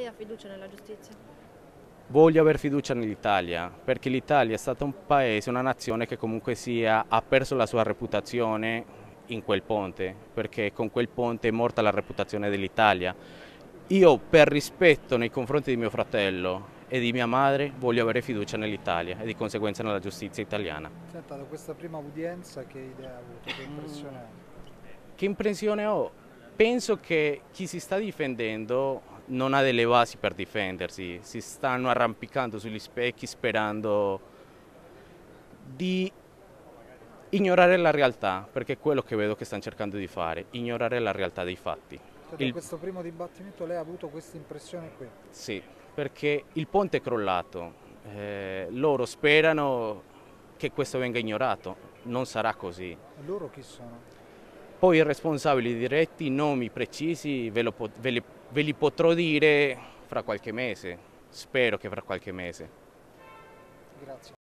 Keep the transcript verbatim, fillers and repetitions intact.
Lei ha fiducia nella giustizia? Voglio aver fiducia nell'Italia, perché l'Italia è stata un paese, una nazione che comunque sia, ha perso la sua reputazione in quel ponte, perché con quel ponte è morta la reputazione dell'Italia. Io, per rispetto nei confronti di mio fratello e di mia madre, voglio avere fiducia nell'Italia e di conseguenza nella giustizia italiana. Senta, da questa prima udienza che idea ha avuto, che impressione ha? Che impressione ho? Penso che chi si sta difendendo non ha delle basi per difendersi, si stanno arrampicando sugli specchi sperando di ignorare la realtà, perché è quello che vedo che stanno cercando di fare, ignorare la realtà dei fatti. Cioè, da Il, questo primo dibattimento lei ha avuto questa impressione qui. sì, perché il ponte è crollato, eh, loro sperano che questo venga ignorato, non sarà così. E loro chi sono? Poi i responsabili diretti, nomi precisi, ve, lo ve, li, ve li potrò dire fra qualche mese, spero che fra qualche mese. Grazie.